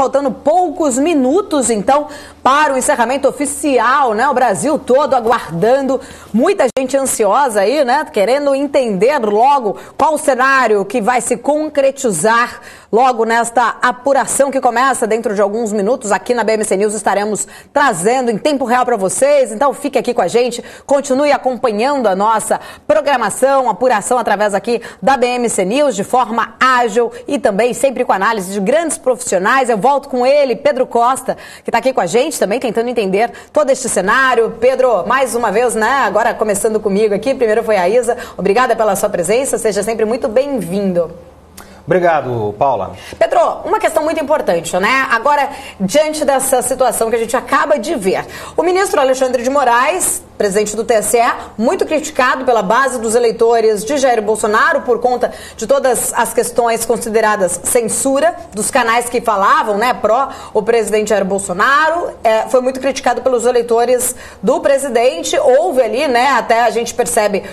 Faltando poucos minutos, então, para o encerramento oficial, né? O Brasil todo aguardando, muita gente ansiosa aí, né? Querendo entender logo qual o cenário que vai se concretizar logo nesta apuração que começa dentro de alguns minutos. Aqui na BMC News estaremos trazendo em tempo real para vocês. Então, fique aqui com a gente, continue acompanhando a nossa programação, apuração através aqui da BMC News de forma ágil e também sempre com análise de grandes profissionais. Eu volto com ele, Pedro Costa, que está aqui com a gente também, tentando entender todo este cenário. Pedro, mais uma vez, né? Agora começando comigo aqui, primeiro foi a Isa. Obrigada pela sua presença, seja sempre muito bem-vindo. Obrigado, Paula. Pedro, uma questão muito importante, né? Agora, diante dessa situação que a gente acaba de ver, o ministro Alexandre de Moraes, presidente do TSE, muito criticado pela base dos eleitores de Jair Bolsonaro por conta de todas as questões consideradas censura dos canais que falavam, né, pró o presidente Jair Bolsonaro, foi muito criticado pelos eleitores do presidente. Houve ali, né, até a gente percebe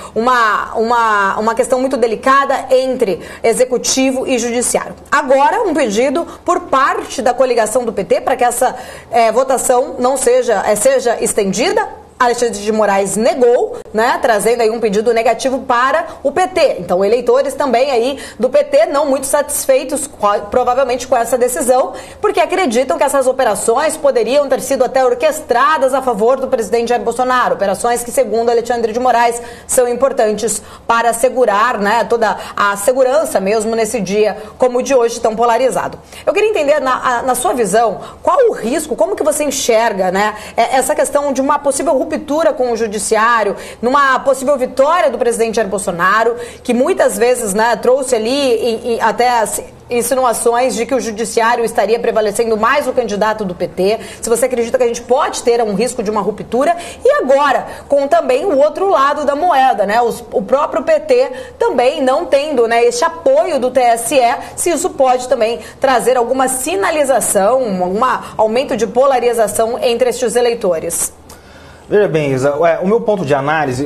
uma questão muito delicada entre executivo e judiciário. Agora, um pedido por parte da coligação do PT para que essa votação não seja estendida. Alexandre de Moraes negou, né, trazendo aí um pedido negativo para o PT. Então, eleitores também aí do PT não muito satisfeitos, provavelmente, com essa decisão, porque acreditam que essas operações poderiam ter sido até orquestradas a favor do presidente Jair Bolsonaro. Operações que, segundo Alexandre de Moraes, são importantes para assegurar, né, toda a segurança mesmo nesse dia como o de hoje tão polarizado. Eu queria entender, na sua visão, qual o risco, como que você enxerga, né, essa questão de uma possível ruptura com o judiciário, numa possível vitória do presidente Jair Bolsonaro, que muitas vezes, né, trouxe ali até insinuações de que o judiciário estaria prevalecendo mais o candidato do PT. Se você acredita que a gente pode ter um risco de uma ruptura, e agora, com também o outro lado da moeda, né, o próprio PT também não tendo, né, esse apoio do TSE, se isso pode também trazer alguma sinalização, um aumento de polarização entre estes eleitores. Veja bem, Isa, o meu ponto de análise,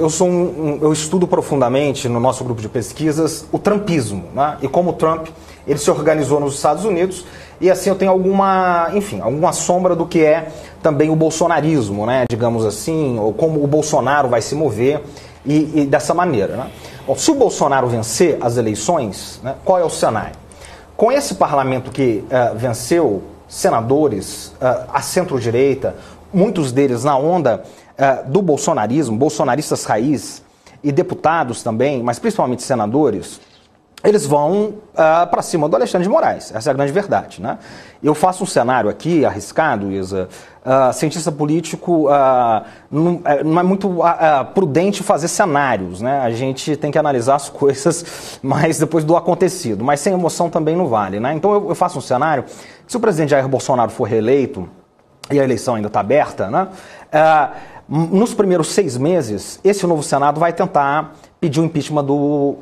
eu estudo profundamente no nosso grupo de pesquisas o trumpismo, né? E como o Trump ele se organizou nos Estados Unidos, e assim eu tenho alguma sombra do que é também o bolsonarismo, né? Digamos assim, ou como o Bolsonaro vai se mover e dessa maneira, né? Bom, se o Bolsonaro vencer as eleições, né, qual é o cenário? Com esse parlamento que venceu senadores à centro-direita, muitos deles na onda do bolsonarismo, bolsonaristas raiz e deputados também, mas principalmente senadores, eles vão para cima do Alexandre de Moraes. Essa é a grande verdade, né? Eu faço um cenário aqui, arriscado, Isa. Cientista político não é muito prudente fazer cenários, né? A gente tem que analisar as coisas mais depois do acontecido, mas sem emoção também não vale, né? Então eu faço um cenário, se o presidente Jair Bolsonaro for reeleito, e a eleição ainda está aberta, né? Nos primeiros 6 meses, esse novo Senado vai tentar pedir o impeachment do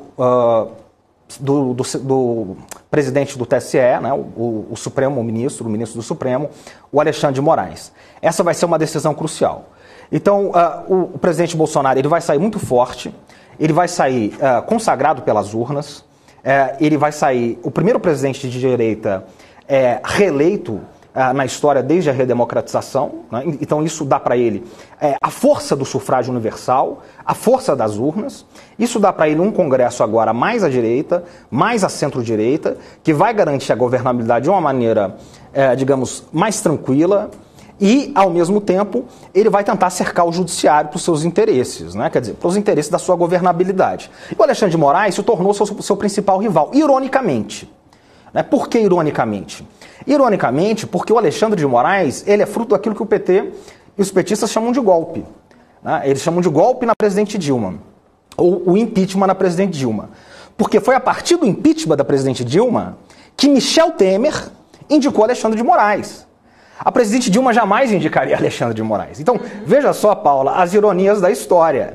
presidente do TSE, né? o Supremo, o ministro do Supremo, o Alexandre de Moraes. Essa vai ser uma decisão crucial. Então, o presidente Bolsonaro ele vai sair muito forte, ele vai sair consagrado pelas urnas, ele vai sair o primeiro presidente de direita reeleito na história desde a redemocratização, né? Então isso dá para ele a força do sufrágio universal, a força das urnas, isso dá para ele um Congresso agora mais à direita, mais à centro-direita, que vai garantir a governabilidade de uma maneira, digamos, mais tranquila, e, ao mesmo tempo, ele vai tentar cercar o judiciário para os seus interesses, né? Quer dizer, para os interesses da sua governabilidade. E o Alexandre de Moraes se tornou seu principal rival, ironicamente. Né? Por que ironicamente? Ironicamente, porque o Alexandre de Moraes ele é fruto daquilo que o PT e os petistas chamam de golpe. Né? Eles chamam de golpe na presidente Dilma, ou o impeachment na presidente Dilma. Porque foi a partir do impeachment da presidente Dilma que Michel Temer indicou Alexandre de Moraes. A presidente Dilma jamais indicaria Alexandre de Moraes. Então, veja só, Paula, as ironias da história.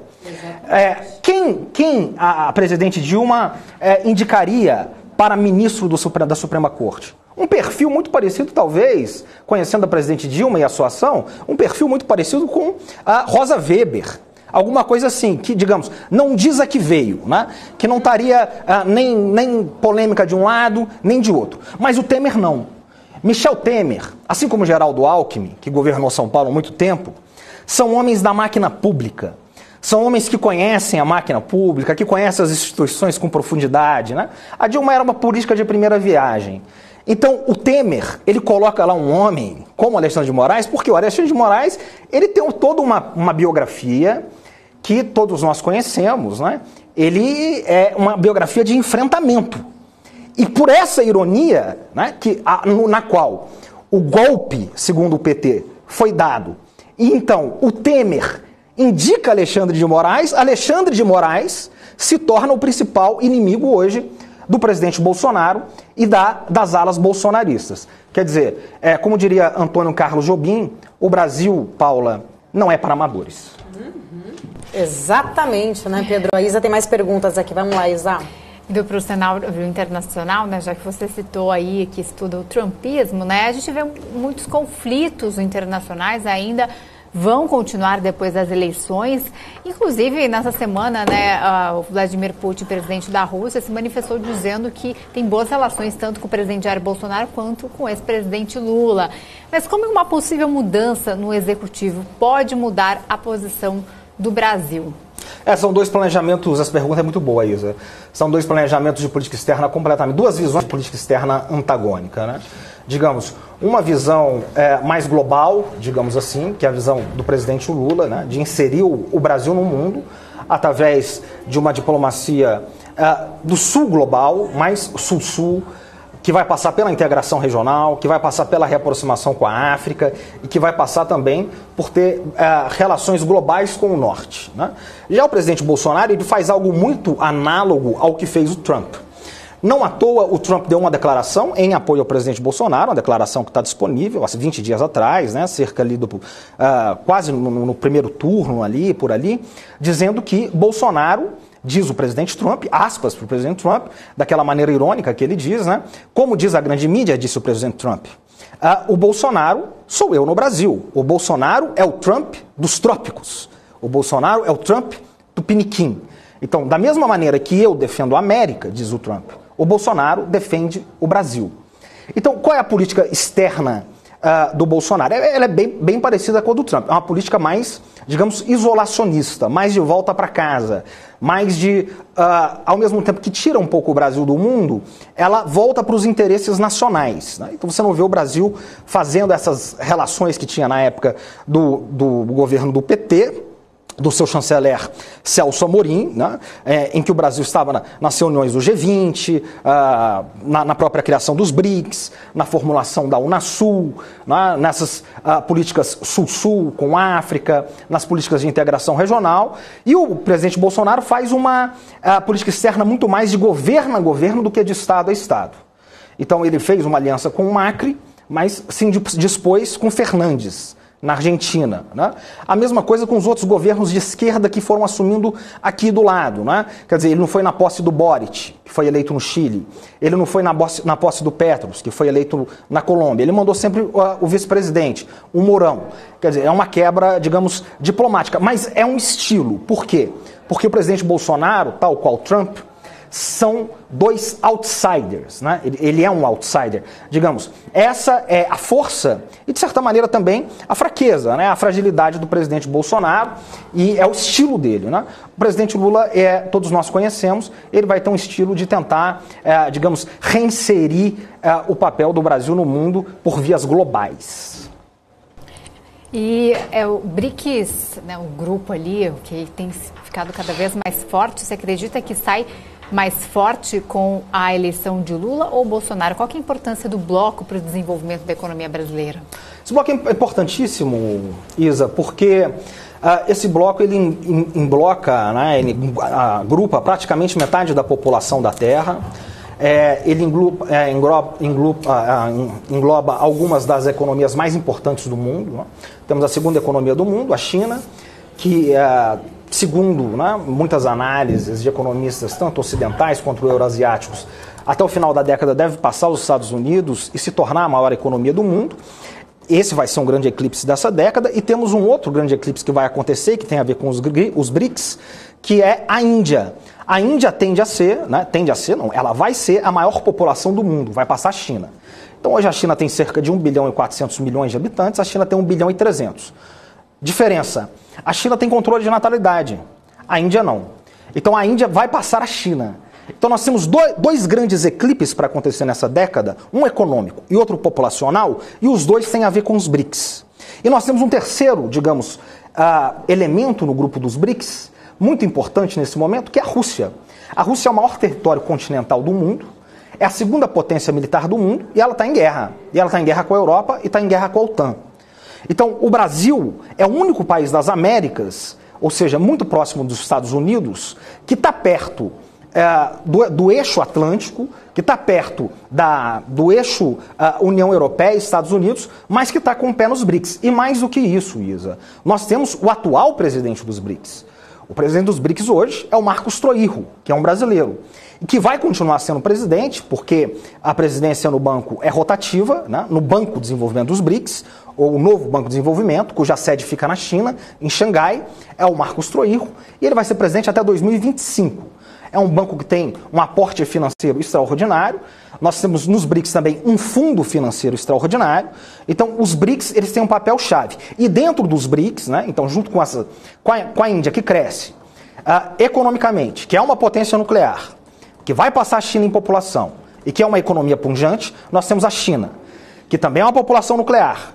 Quem a presidente Dilma indicaria para ministro da Suprema Corte? Um perfil muito parecido, talvez, conhecendo a presidente Dilma e a sua ação, um perfil muito parecido com a Rosa Weber. Alguma coisa assim, que, digamos, não diz a que veio, né? Que não estaria nem polêmica de um lado, nem de outro. Mas o Temer não. Michel Temer, assim como Geraldo Alckmin, que governou São Paulo há muito tempo, são homens da máquina pública. São homens que conhecem a máquina pública, que conhecem as instituições com profundidade, né? A Dilma era uma política de primeira viagem. Então, o Temer, ele coloca lá um homem como Alexandre de Moraes, porque o Alexandre de Moraes, ele tem toda uma biografia que todos nós conhecemos, né? Ele é uma biografia de enfrentamento. E por essa ironia, né, na qual o golpe, segundo o PT, foi dado, e então o Temer indica Alexandre de Moraes se torna o principal inimigo hoje do presidente Bolsonaro e das alas bolsonaristas. Quer dizer, como diria Antônio Carlos Jobim, o Brasil, Paula, não é para amadores. Exatamente, né, Pedro? A Isa tem mais perguntas aqui. Vamos lá, Isa. Indo para o cenário internacional, né, já que você citou aí que estuda o trumpismo, né, a gente vê muitos conflitos internacionais ainda vão continuar depois das eleições. Inclusive, nessa semana, né, o Vladimir Putin, presidente da Rússia, se manifestou dizendo que tem boas relações tanto com o presidente Jair Bolsonaro quanto com o ex-presidente Lula. Mas como uma possível mudança no executivo pode mudar a posição do Brasil? São dois planejamentos, essa pergunta é muito boa, Isa. São dois planejamentos de política externa completamente, duas visões de política externa antagônica, né? Digamos, uma visão mais global, digamos assim, que é a visão do presidente Lula, né, de inserir o Brasil no mundo através de uma diplomacia do sul global, mais sul-sul, que vai passar pela integração regional, que vai passar pela reaproximação com a África e que vai passar também por ter relações globais com o norte, né? Já o presidente Bolsonaro, ele faz algo muito análogo ao que fez o Trump. Não à toa, o Trump deu uma declaração em apoio ao presidente Bolsonaro, uma declaração que está disponível há 20 dias atrás, né, cerca ali quase no primeiro turno ali, por ali, dizendo que Bolsonaro, diz o presidente Trump, aspas para o presidente Trump, daquela maneira irônica que ele diz, né, como diz a grande mídia, disse o presidente Trump, o Bolsonaro sou eu no Brasil, o Bolsonaro é o Trump dos trópicos, o Bolsonaro é o Trump do piniquim. Então, da mesma maneira que eu defendo a América, diz o Trump, o Bolsonaro defende o Brasil. Então, qual é a política externa do Bolsonaro? Ela é bem parecida com a do Trump. É uma política mais, digamos, isolacionista, mais de volta para casa, mais de, ao mesmo tempo que tira um pouco o Brasil do mundo, ela volta para os interesses nacionais, né? Então você não vê o Brasil fazendo essas relações que tinha na época do governo do PT, do seu chanceler Celso Amorim, né, em que o Brasil estava nas reuniões do G20, na própria criação dos BRICS, na formulação da Unasul, né, nessas políticas Sul-Sul com a África, nas políticas de integração regional. E o presidente Bolsonaro faz uma política externa muito mais de governo a governo do que de Estado a Estado. Então ele fez uma aliança com o Macri, mas se dispôs com Fernandes, na Argentina, né? A mesma coisa com os outros governos de esquerda que foram assumindo aqui do lado, né? Quer dizer, ele não foi na posse do Boric, que foi eleito no Chile, ele não foi na posse do Petros, que foi eleito na Colômbia, ele mandou sempre o vice-presidente, o Mourão. Quer dizer, é uma quebra, digamos, diplomática, mas é um estilo. Por quê? Porque o presidente Bolsonaro, tal qual Trump, são dois outsiders, né? Ele é um outsider, digamos. Essa é a força e, de certa maneira, também a fraqueza, né? A fragilidade do presidente Bolsonaro e é o estilo dele, né? O presidente Lula, todos nós conhecemos, ele vai ter um estilo de tentar, digamos, reinserir o papel do Brasil no mundo por vias globais. E o BRICS, né, o grupo ali, que tem ficado cada vez mais forte, você acredita que sai mais forte com a eleição de Lula ou Bolsonaro? Qual que é a importância do bloco para o desenvolvimento da economia brasileira? Esse bloco é importantíssimo, Isa, porque esse bloco ele embloca, né, ele agrupa praticamente metade da população da Terra. Ele engloba algumas das economias mais importantes do mundo, né? Temos a segunda economia do mundo, a China, que segundo, né, muitas análises de economistas, tanto ocidentais quanto euroasiáticos, até o final da década deve passar os Estados Unidos e se tornar a maior economia do mundo. Esse vai ser um grande eclipse dessa década. E temos um outro grande eclipse que vai acontecer, que tem a ver com os BRICS, que é a Índia. A Índia ela vai ser a maior população do mundo, vai passar a China. Então hoje a China tem cerca de 1 bilhão e 400 milhões de habitantes, a China tem 1 bilhão e 300. Diferença, a China tem controle de natalidade, a Índia não. Então a Índia vai passar a China. Então nós temos dois grandes eclipses para acontecer nessa década, um econômico e outro populacional, e os dois têm a ver com os BRICS. E nós temos um terceiro, digamos, elemento no grupo dos BRICS, muito importante nesse momento, que é a Rússia. A Rússia é o maior território continental do mundo, é a segunda potência militar do mundo e ela está em guerra. E ela está em guerra com a Europa e está em guerra com a OTAN. Então o Brasil é o único país das Américas, ou seja, muito próximo dos Estados Unidos, que está perto do eixo Atlântico, que está perto do eixo União Europeia e Estados Unidos, mas que está com o pé nos BRICS. E mais do que isso, Isa, nós temos o atual presidente dos BRICS. O presidente dos BRICS hoje é o Marcos Troirro, que é um brasileiro, e que vai continuar sendo presidente, porque a presidência no banco é rotativa, né, no Banco de Desenvolvimento dos BRICS, ou o novo Banco de Desenvolvimento, cuja sede fica na China, em Xangai, é o Marcos Troirro, e ele vai ser presidente até 2025. É um banco que tem um aporte financeiro extraordinário. Nós temos nos BRICS também um fundo financeiro extraordinário. Então, os BRICS eles têm um papel-chave. E dentro dos BRICS, né, então junto com a Índia, que cresce economicamente, que é uma potência nuclear, que vai passar a China em população e que é uma economia pujante, nós temos a China, que também é uma população nuclear,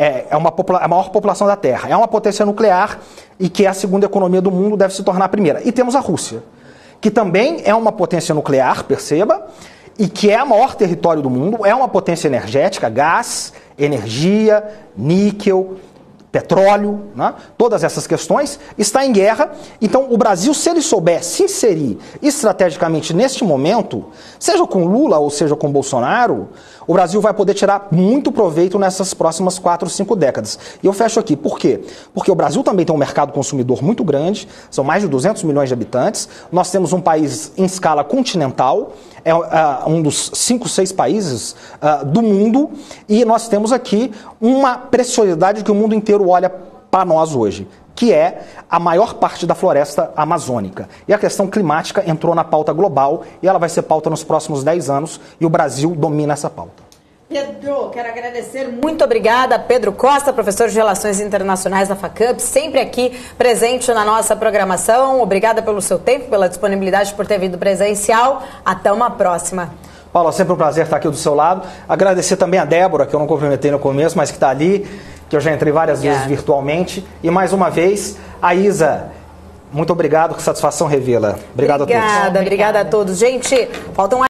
a maior população da Terra, é uma potência nuclear e que é a segunda economia do mundo, deve se tornar a primeira. E temos a Rússia, que também é uma potência nuclear, perceba, e que é o maior território do mundo, é uma potência energética, gás, energia, níquel, petróleo, né? Todas essas questões, está em guerra. Então o Brasil, se ele souber se inserir estrategicamente neste momento, seja com Lula ou seja com Bolsonaro, o Brasil vai poder tirar muito proveito nessas próximas 4 ou 5 décadas. E eu fecho aqui, por quê? Porque o Brasil também tem um mercado consumidor muito grande, são mais de 200 milhões de habitantes, nós temos um país em escala continental, é um dos 5, 6 países do mundo, e nós temos aqui uma preciosidade que o mundo inteiro olha para nós hoje, que é a maior parte da floresta amazônica. E a questão climática entrou na pauta global e ela vai ser pauta nos próximos 10 anos e o Brasil domina essa pauta. Pedro, quero agradecer, muito obrigada, Pedro Costa, professor de Relações Internacionais da FACUP, sempre aqui presente na nossa programação. Obrigada pelo seu tempo, pela disponibilidade por ter vindo presencial. Até uma próxima. Paula, sempre um prazer estar aqui do seu lado. Agradecer também a Débora, que eu não cumprimentei no começo, mas que está ali, que eu já entrei várias vezes virtualmente. E mais uma vez, a Isa, muito obrigado, que satisfação revê-la. Obrigado a todos. Obrigada a todos. Gente, faltam